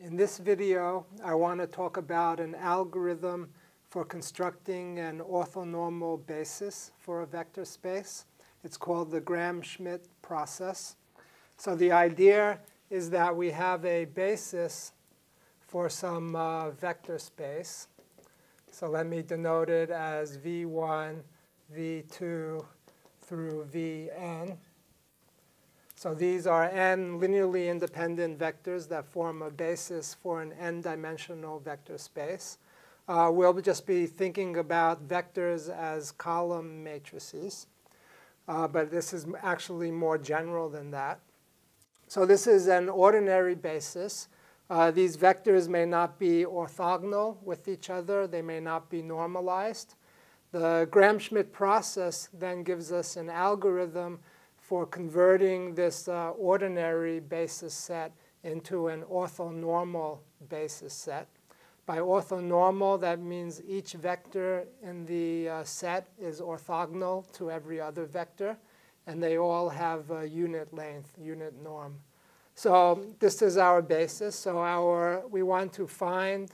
In this video, I want to talk about an algorithm for constructing an orthonormal basis for a vector space. It's called the Gram-Schmidt process. So the idea is that we have a basis for some vector space. So let me denote it as v1, v2 through vn. So these are n linearly independent vectors that form a basis for an n-dimensional vector space. We'll just be thinking about vectors as column matrices. But this is actually more general than that. So this is an ordinary basis. These vectors may not be orthogonal with each other. They may not be normalized. The Gram-Schmidt process then gives us an algorithm for converting this ordinary basis set into an orthonormal basis set. By orthonormal, that means each vector in the set is orthogonal to every other vector, and they all have a unit length, unit norm. So this is our basis. So we want to find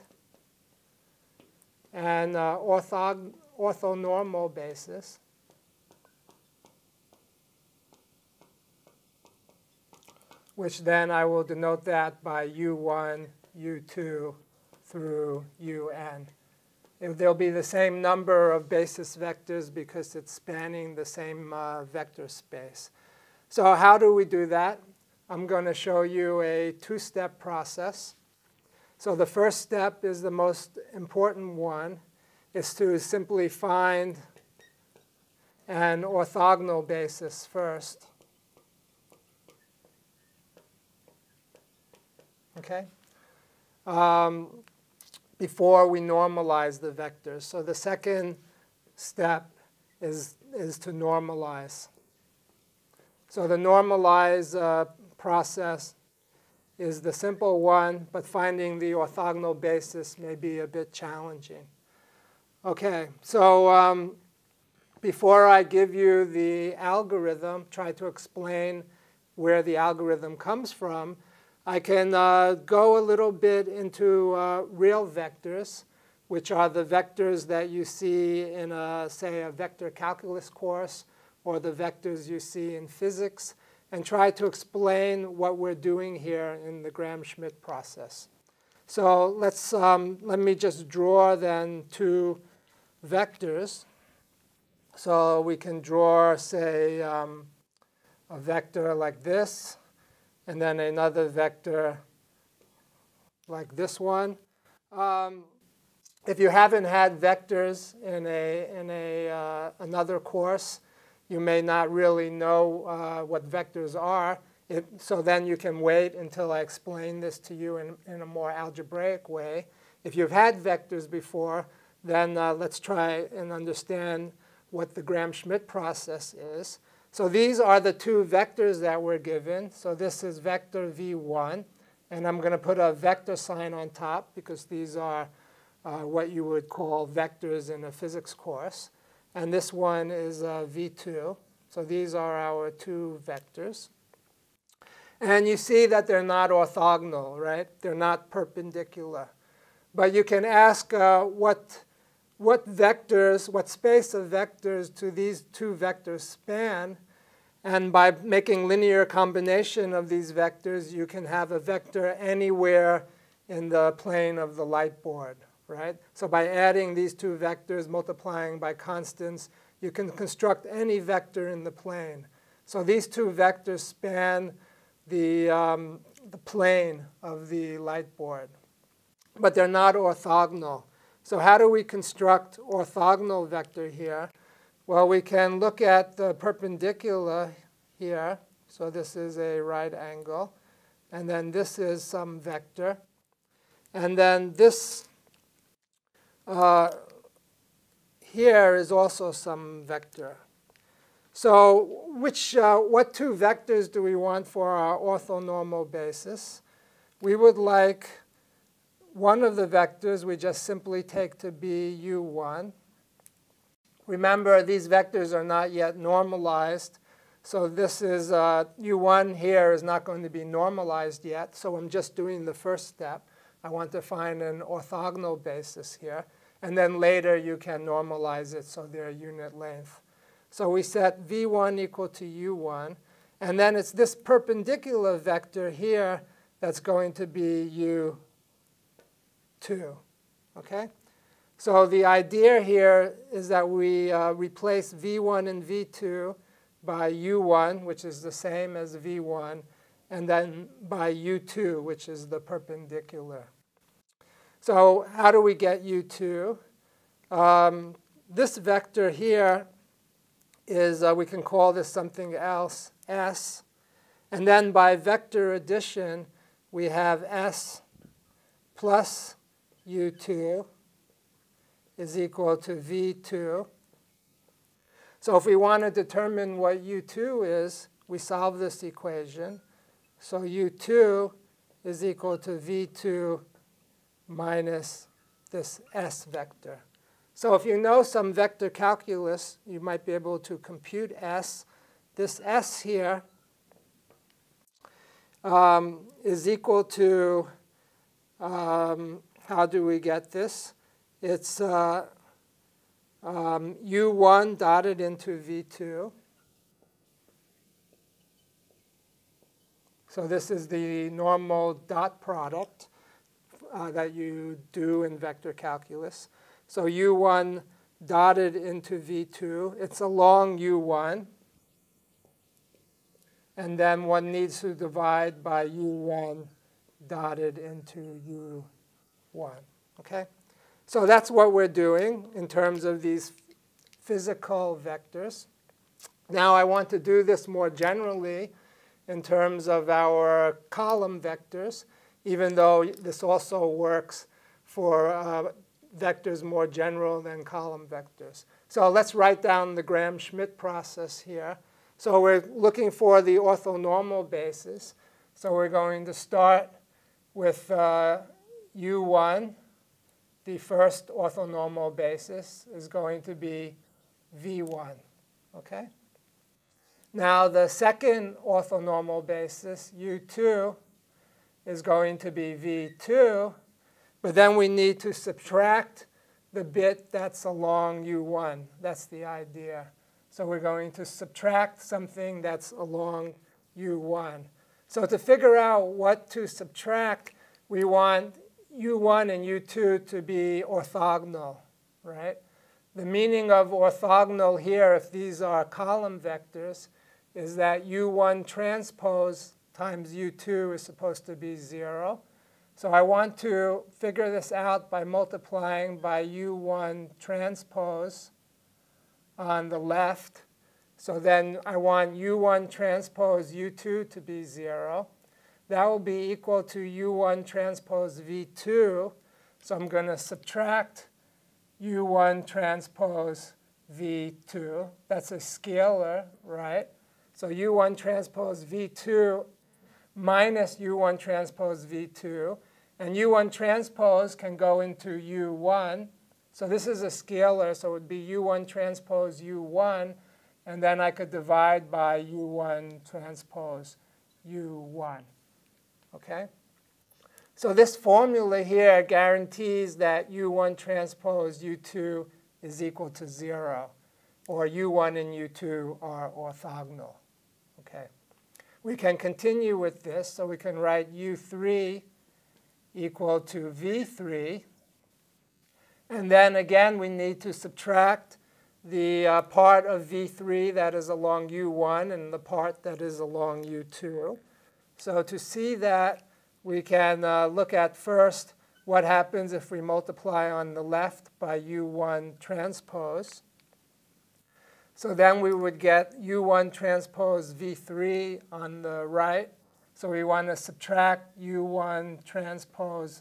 an orthonormal basis. Which then I will denote that by u1, u2 through un. There'll be the same number of basis vectors because it's spanning the same vector space. So how do we do that? I'm going to show you a two-step process. So the first step is the most important one, is to simply find an orthogonal basis first. Okay? Before we normalize the vectors. So the second step is to normalize. So the normalize process is the simple one, but finding the orthogonal basis may be a bit challenging. Okay, so before I give you the algorithm, try to explain where the algorithm comes from, I can go a little bit into real vectors, which are the vectors that you see in, say, a vector calculus course, or the vectors you see in physics, and try to explain what we're doing here in the Gram-Schmidt process. So let me just draw then two vectors. So we can draw, say, a vector like this, and then another vector like this one. If you haven't had vectors in another course, you may not really know what vectors are. So then you can wait until I explain this to you in a more algebraic way. If you've had vectors before, then let's try and understand what the Gram-Schmidt process is. So these are the two vectors that we're given. So this is vector v1. And I'm going to put a vector sign on top because these are what you would call vectors in a physics course. And this one is v2. So these are our two vectors. And you see that they're not orthogonal, right? They're not perpendicular. But you can ask what space of vectors do these two vectors span? And by making linear combination of these vectors, you can have a vector anywhere in the plane of the light board, right? So by adding these two vectors, multiplying by constants, you can construct any vector in the plane. So these two vectors span the plane of the light board. But they're not orthogonal. So how do we construct orthogonal vector here? Well, we can look at the perpendicular here. So this is a right angle. And then this is some vector. And then this here is also some vector. So what two vectors do we want for our orthonormal basis? We would like one of the vectors we just simply take to be u1. Remember, these vectors are not yet normalized. So this is u1 here is not going to be normalized yet. So I'm just doing the first step. I want to find an orthogonal basis here. And then later you can normalize it so they're unit length. So we set v1 equal to u1. And then it's this perpendicular vector here that's going to be u2. Okay? So the idea here is that we replace v1 and v2 by u1, which is the same as v1, and then by u2, which is the perpendicular. So how do we get u2? This vector here is, we can call this something else, s. And then by vector addition, we have s plus u2 is equal to v2. So if we want to determine what u2 is, we solve this equation. So u2 is equal to v2 minus this s vector. So if you know some vector calculus, you might be able to compute s. This s here is equal to, how do we get this? It's u1 dotted into v2. So this is the normal dot product that you do in vector calculus. So u1 dotted into v2. It's along u1. And then one needs to divide by u1 dotted into u1. Okay? So that's what we're doing in terms of these physical vectors. Now I want to do this more generally in terms of our column vectors, even though this also works for vectors more general than column vectors. So let's write down the Gram-Schmidt process here. So we're looking for the orthonormal basis. So we're going to start with u1. The first orthonormal basis is going to be v1. Okay? Now the second orthonormal basis, u2, is going to be v2. But then we need to subtract the bit that's along u1. That's the idea. So we're going to subtract something that's along u1. So to figure out what to subtract, we want u1 and u2 to be orthogonal, right? The meaning of orthogonal here, if these are column vectors, is that u1 transpose times u2 is supposed to be 0. So I want to figure this out by multiplying by u1 transpose on the left. So then I want u1 transpose u2 to be 0. That will be equal to u1 transpose v2. So I'm going to subtract u1 transpose v2. That's a scalar, right? So u1 transpose v2 minus u1 transpose v2. And u1 transpose can go into u1. So this is a scalar, so it would be u1 transpose u1. And then I could divide by u1 transpose u1. Okay? So this formula here guarantees that u1 transpose u2 is equal to 0, or u1 and u2 are orthogonal. Okay. We can continue with this, so we can write u3 equal to v3. And then again, we need to subtract the part of v3 that is along u1 and the part that is along u2. So to see that, we can look at first what happens if we multiply on the left by u1 transpose. So then we would get u1 transpose v3 on the right. So we want to subtract u1 transpose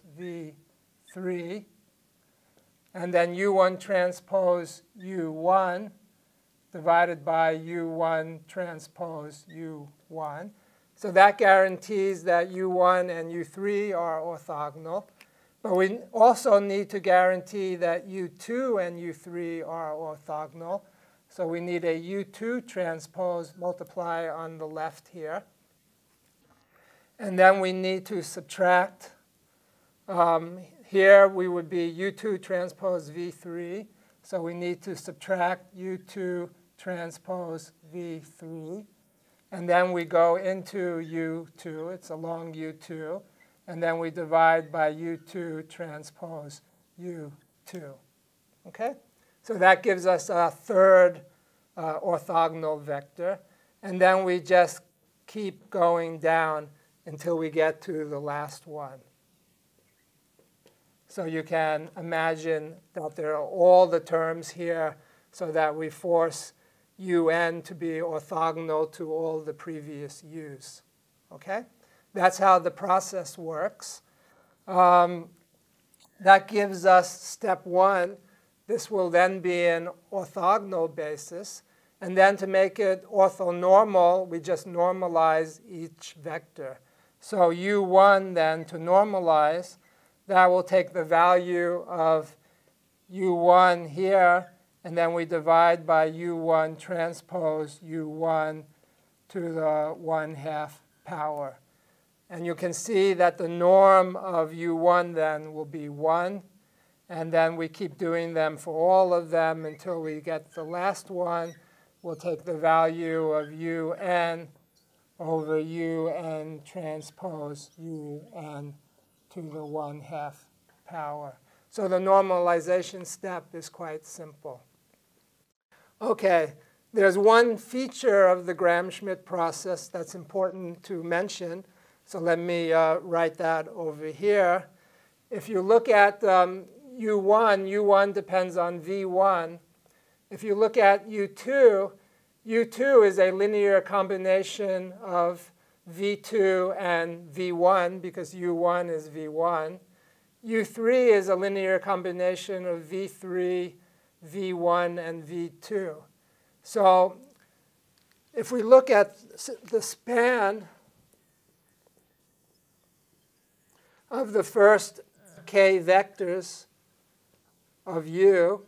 v3. And then u1 transpose u1 divided by u1 transpose u1. So that guarantees that u1 and u3 are orthogonal. But we also need to guarantee that u2 and u3 are orthogonal. So we need a u2 transpose multiply on the left here. And then we need to subtract Here we would be U2 transpose V3. So we need to subtract U2 transpose V3. And then we go into U2. It's along U2. And then we divide by U2 transpose U2. Okay? So that gives us a third orthogonal vector. And then we just keep going down until we get to the last one. So you can imagine that there are all the terms here so that we force un to be orthogonal to all the previous u's. Okay? That's how the process works. That gives us step one. This will then be an orthogonal basis. And then to make it orthonormal, we just normalize each vector. So u1 then, to normalize, that will take the value of u1 here, and then we divide by u1 transpose u1 to the 1/2 power. And you can see that the norm of u1 then will be 1. And then we keep doing them for all of them until we get the last one. We'll take the value of un over un transpose un to the 1/2 power. So the normalization step is quite simple. OK, there's one feature of the Gram-Schmidt process that's important to mention. So let me write that over here. If you look at u1 depends on v1. If you look at u2 is a linear combination of v2 and v1 because u1 is v1. u3 is a linear combination of v3, v1, and v2. So if we look at the span of the first k vectors of u,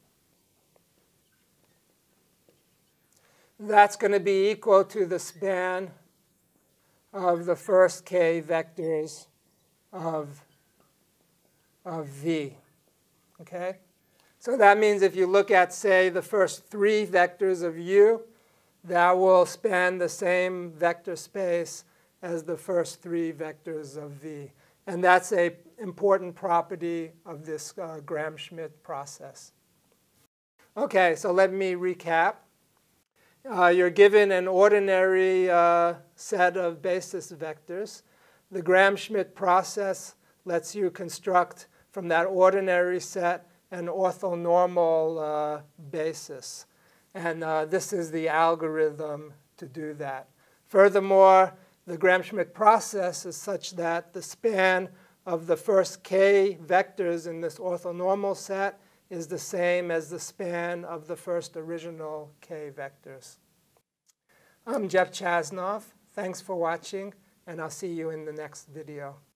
that's going to be equal to the span of the first k vectors of v. Okay? So that means if you look at, say, the first 3 vectors of u, that will span the same vector space as the first 3 vectors of v. And that's an important property of this Gram-Schmidt process. OK, so let me recap. You're given an ordinary set of basis vectors. The Gram-Schmidt process lets you construct from that ordinary set an orthonormal basis. And this is the algorithm to do that. Furthermore, the Gram-Schmidt process is such that the span of the first k vectors in this orthonormal set is the same as the span of the first original k vectors. I'm Jeff Chasnov. Thanks for watching, and I'll see you in the next video.